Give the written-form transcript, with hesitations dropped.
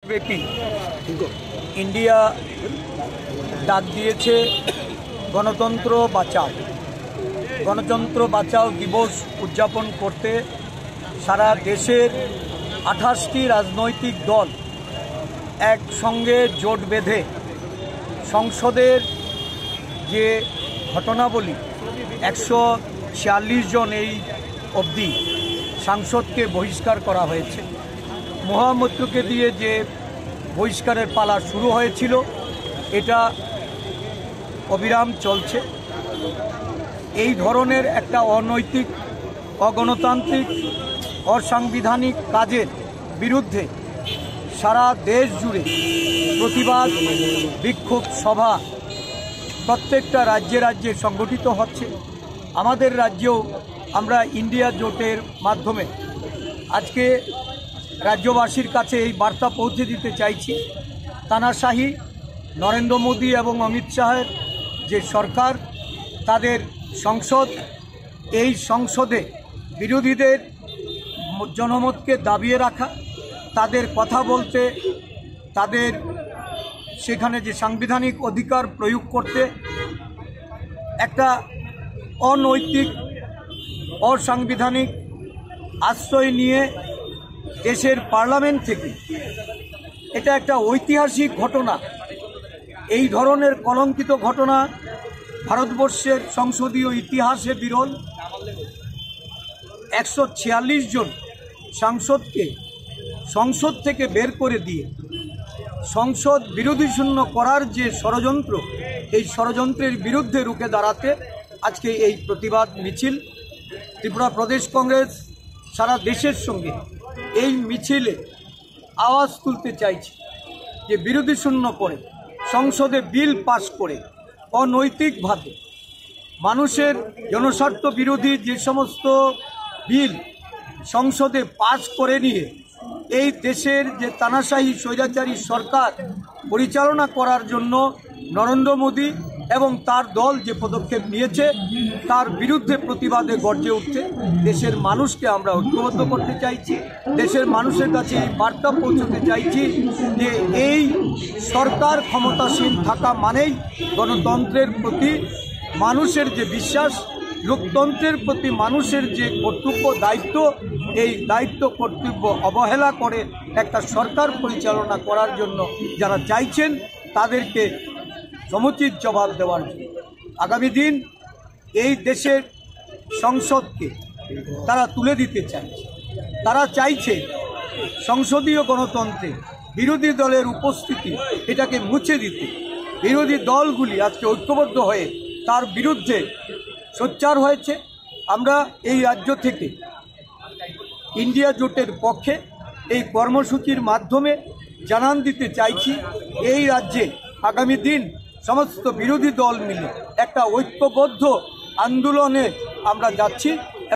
ব্যাপী ইন্ডিয়া ডাক দিয়েছে গণতন্ত্র বাঁচাও দিবস উদযাপন করতে সারা দেশের 28টি রাজনৈতিক দল একসঙ্গে জোট বেঁধে সংসদের যে ঘটনাবলী 146 জন এই অবধি সাংসদকে বহিষ্কার করা হয়েছে। মহামৈত্রকে দিয়ে যে বহিষ্কারের পালা শুরু হয়েছিল এটা অবিরাম চলছে। এই ধরনের একটা অনৈতিক, অগণতান্ত্রিক, অসাংবিধানিক কাজের বিরুদ্ধে সারা দেশ জুড়ে প্রতিবাদ বিক্ষোভ সভা প্রত্যেকটা রাজ্যে রাজ্যে সংগঠিত হচ্ছে। আমাদের রাজ্যেও আমরা ইন্ডিয়া জোটের মাধ্যমে আজকে রাজ্যবাসীর কাছে এই বার্তা পৌঁছে দিতে চাইছি, তানাশাহি নরেন্দ্র মোদী এবং অমিত শাহের যে সরকার, তাদের সংসদ, এই সংসদে বিরোধীদের জনমতকে দাবিয়ে রাখা, তাদের কথা বলতে, তাদের সেখানে যে সাংবিধানিক অধিকার প্রয়োগ করতে একটা অনৈতিক, অসাংবিধানিক আশ্রয় নিয়ে দেশের পার্লামেন্ট থেকে, এটা একটা ঐতিহাসিক ঘটনা। এই ধরনের কলঙ্কিত ঘটনা ভারতবর্ষের সংসদীয় ইতিহাসে বিরল। 146 জন সাংসদকে সংসদ থেকে বের করে দিয়ে সংসদ বিরোধী শূন্য করার যে ষড়যন্ত্র, এই ষড়যন্ত্রের বিরুদ্ধে রুখে দাঁড়াতে আজকে এই প্রতিবাদ মিছিল। ত্রিপুরা প্রদেশ কংগ্রেস সারা দেশের সঙ্গে এই মিছিলে আওয়াজ তুলতে চাইছে যে বিরোধী শূন্য করে সংসদে বিল পাস করে অনৈতিকভাবে মানুষের জনস্বার্থ বিরোধী যে সমস্ত বিল সংসদে পাস করে নিয়ে এই দেশের যে তানাশাহী স্বৈরাচারী সরকার পরিচালনা করার জন্য নরেন্দ্র মোদী এবং তার দল যে পদক্ষেপ নিয়েছে, তার বিরুদ্ধে প্রতিবাদে গর্জে উঠতে দেশের মানুষকে আমরা ঐক্যবদ্ধ করতে চাইছি। দেশের মানুষের কাছে এই বার্তা পৌঁছতে চাইছি যে এই সরকার ক্ষমতাসীন থাকা মানেই গণতন্ত্রের প্রতি মানুষের যে বিশ্বাস, লোকতন্ত্রের প্রতি মানুষের যে কর্তব্য, দায়িত্ব, এই দায়িত্ব কর্তব্য অবহেলা করে একটা সরকার পরিচালনা করার জন্য যারা চাইছেন তাদেরকে সমুচিত জবাব দেওয়ার জন্য আগামী দিন এই দেশের সংসদকে তারা তুলে দিতে চাইছে। তারা চাইছে সংসদীয় গণতন্ত্রে বিরোধী দলের উপস্থিতি এটাকে মুছে দিতে। বিরোধী দলগুলি আজকে ঐক্যবদ্ধ হয়ে তার বিরুদ্ধে সোচ্চার হয়েছে। আমরা এই রাজ্য থেকে ইন্ডিয়া জোটের পক্ষে এই কর্মসূচির মাধ্যমে জানান দিতে চাইছি, এই রাজ্যে আগামী দিন সমস্ত বিরোধী দল মিলে একটা ঐক্যবদ্ধ আন্দোলনে আমরা যাচ্ছি।